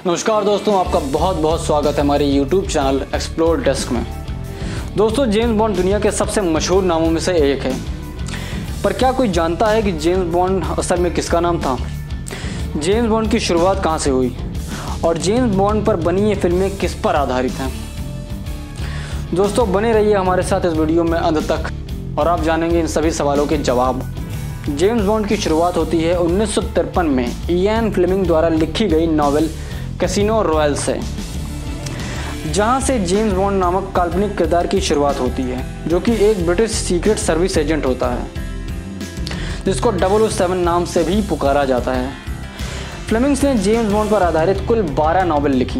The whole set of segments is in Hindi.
नमस्कार दोस्तों, आपका बहुत बहुत स्वागत है हमारे YouTube चैनल एक्सप्लोर डेस्क में। दोस्तों, जेम्स बॉन्ड दुनिया के सबसे मशहूर नामों में से एक है, पर क्या कोई जानता है कि जेम्स बॉन्ड असल में किसका नाम था? जेम्स बॉन्ड की शुरुआत कहाँ से हुई और जेम्स बॉन्ड पर बनी ये फिल्में किस पर आधारित हैं? दोस्तों, बने रहिए हमारे साथ इस वीडियो में अंत तक और आप जानेंगे इन सभी सवालों के जवाब। जेम्स बॉन्ड की शुरुआत होती है 1953 में इयान फ्लेमिंग द्वारा लिखी गई नॉवेल कैसीनो रॉयल से, जहां से जेम्स बॉन्ड नामक काल्पनिक किरदार की शुरुआत होती है, जो कि एक ब्रिटिश सीक्रेट सर्विस एजेंट होता है, जिसको 007 नाम से भी पुकारा जाता है। फ्लेमिंग्स ने जेम्स बॉन्ड पर आधारित कुल 12 नॉवेल लिखी।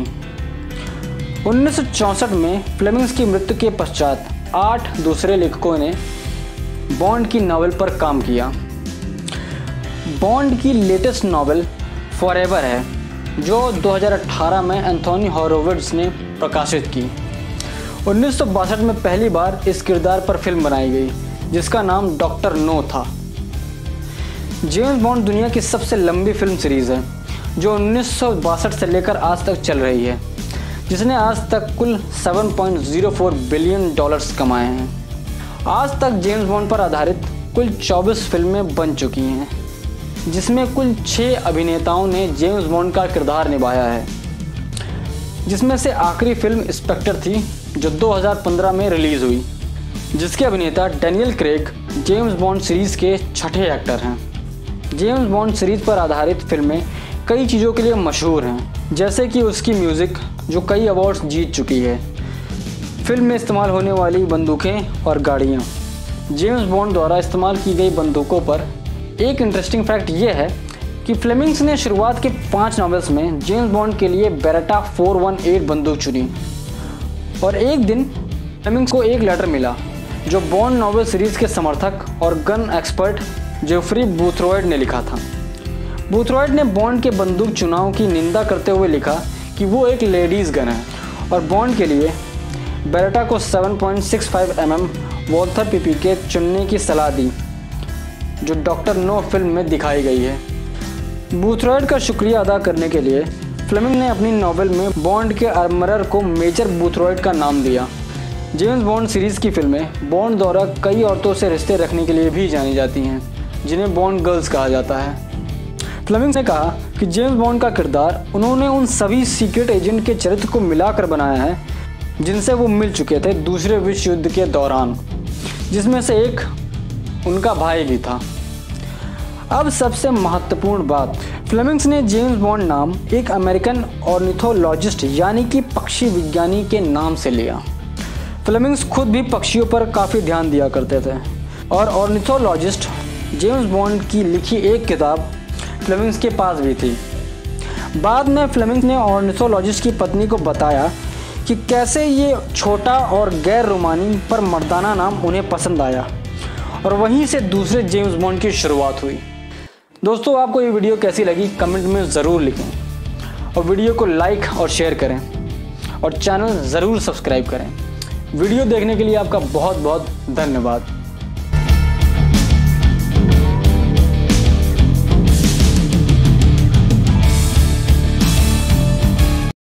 1964 में फ्लेमिंग्स की मृत्यु के पश्चात 8 दूसरे लेखकों ने बॉन्ड की नॉवेल पर काम किया। बॉन्ड की लेटेस्ट नॉवेल फॉरएवर है, जो 2018 में एंथोनी हॉरोविट्ज ने प्रकाशित की। 1962 में पहली बार इस किरदार पर फिल्म बनाई गई, जिसका नाम डॉक्टर नो था। जेम्स बॉन्ड दुनिया की सबसे लंबी फिल्म सीरीज़ है, जो 1962 से लेकर आज तक चल रही है, जिसने आज तक कुल $7.04 बिलियन कमाए हैं। आज तक जेम्स बॉन्ड पर आधारित कुल 24 फिल्में बन चुकी हैं, जिसमें कुल 6 अभिनेताओं ने जेम्स बॉन्ड का किरदार निभाया है, जिसमें से आखिरी फिल्म स्पेक्टर थी, जो 2015 में रिलीज़ हुई, जिसके अभिनेता Daniel Craig James Bond series के छठे एक्टर हैं। जेम्स बॉन्ड सीरीज़ पर आधारित फिल्में कई चीज़ों के लिए मशहूर हैं, जैसे कि उसकी म्यूज़िक, जो कई अवार्ड्स जीत चुकी है, फिल्म में इस्तेमाल होने वाली बंदूकें और गाड़ियाँ। जेम्स बॉन्ड द्वारा इस्तेमाल की गई बंदूकों पर एक इंटरेस्टिंग फैक्ट ये है कि फ्लेमिंग्स ने शुरुआत के 5 नॉवेल्स में जेम्स बॉन्ड के लिए बेरेटा 418 बंदूक चुनी, और एक दिन फ्लेमिंग्स को एक लेटर मिला जो बॉन्ड नॉवेल सीरीज़ के समर्थक और गन एक्सपर्ट जेफ्री बूथरोइड ने लिखा था। बूथरोइड ने बॉन्ड के बंदूक चुनाव की निंदा करते हुए लिखा कि वो एक लेडीज़ गन है, और बॉन्ड के लिए बेरेटा को 7.65 mm वॉल्थर पीपी के चुनने की सलाह दी, जो डॉक्टर नो फिल्म में दिखाई गई है। बूथरोइड का शुक्रिया अदा करने के लिए फ्लेमिंग ने अपनी नॉवेल में बॉन्ड के आर्मरर को मेजर बूथरोइड का नाम दिया। जेम्स बॉन्ड सीरीज़ की फिल्में बॉन्ड द्वारा कई औरतों से रिश्ते रखने के लिए भी जानी जाती हैं, जिन्हें बॉन्ड गर्ल्स कहा जाता है। फ्लेमिंग ने कहा कि जेम्स बॉन्ड का किरदार उन्होंने उन सभी सीक्रेट एजेंट के चरित्र को मिलाकर बनाया है, जिनसे वो मिल चुके थे दूसरे विश्व युद्ध के दौरान, जिसमें से एक उनका भाई भी था। अब सबसे महत्वपूर्ण बात, फ्लेमिंग्स ने जेम्स बॉन्ड नाम एक अमेरिकन ऑर्निथोलॉजिस्ट यानी कि पक्षी विज्ञानी के नाम से लिया। फ्लेमिंग्स खुद भी पक्षियों पर काफ़ी ध्यान दिया करते थे, और ऑर्निथोलॉजिस्ट जेम्स बॉन्ड की लिखी एक किताब फ्लेमिंग्स के पास भी थी। बाद में फ्लेमिंग्स ने ऑर्निथोलॉजिस्ट की पत्नी को बताया कि कैसे ये छोटा और गैर रोमानी पर मर्दाना नाम उन्हें पसंद आया, और वहीं से दूसरे जेम्स बॉन्ड की शुरुआत हुई। दोस्तों, आपको ये वीडियो कैसी लगी कमेंट में ज़रूर लिखें, और वीडियो को लाइक और शेयर करें, और चैनल ज़रूर सब्सक्राइब करें। वीडियो देखने के लिए आपका बहुत बहुत धन्यवाद।